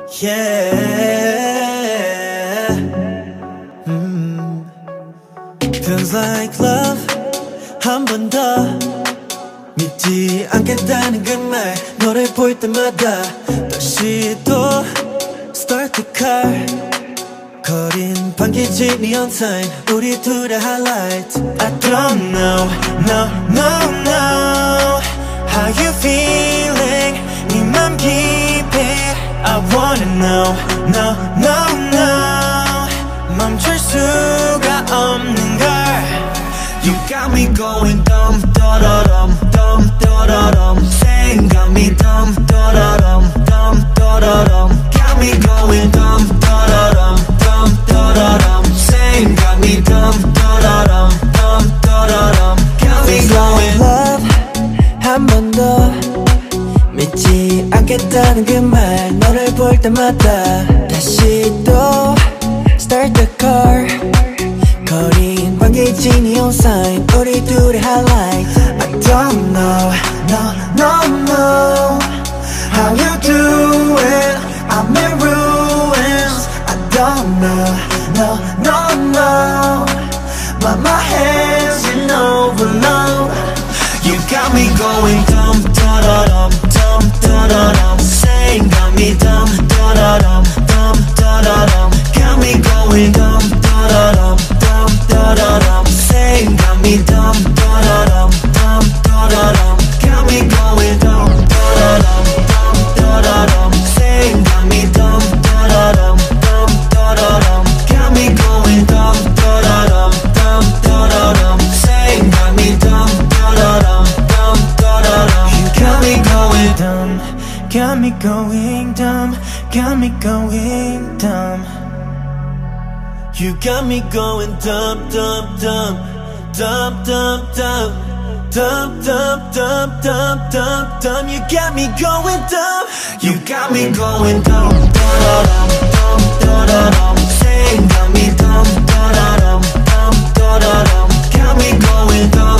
Yeah. Feels like love. 한 번 더 믿지 않겠다는 그 말 너를 볼 때마다 다시 또 Start the car. 거린 반기지 neon sign 우리 둘의 highlight. I don't know, no, no, no How you feeling? 네 맘 깊이 I wanna know, no, no, no 멈출 수가 없는 걸 You got me going dumb, da-da-dum, dumb, da-da-dum 생각이 dumb, da-da-dum, dumb, da-da-dum Got me going dumb, da-da-dum, dumb, da-da-dum 생각이 dumb, da-da-dum, dumb, da-da-dum Got me going love 한 번 더 믿지 않겠다는 그 말 너를 볼 때마다 다시 또 Start the car 거린 반기지 neon sign 우리 둘의 highlight. I don't know, no, no, no How you do it? I'm in ruins. I don't know, no, no, no But my hands in overload. You got me going dumb, da-da-dum, dumb, da-da-dum 생각이 dumb, da-da-dum, dumb, da-da-dum Got me going dumb, da-da-dum, dumb, da-da-dum 생각이 dumb, da-da-dum, dumb, da-da-dum Got me going dumb, da-da-dum, dumb, da-da-dum 생각이 dumb, da-da-dum, dumb, da-da-dum Got me going dumb, da-da-dum, dumb, da-da-dum 생각이 dumb, da-da-dum, dumb, da-da-dum You got me going dumb, got me going dumb, got me going dumb You got me going dumb, dumb, dumb, dumb, dumb, dumb, dumb, dumb, dumb, dumb, dumb, dumb. You got me going dumb. You got me going dumb, da da dum, dumb, da da dum. Saying got me dumb, da da dum, dumb, da da dum. Got me going dumb.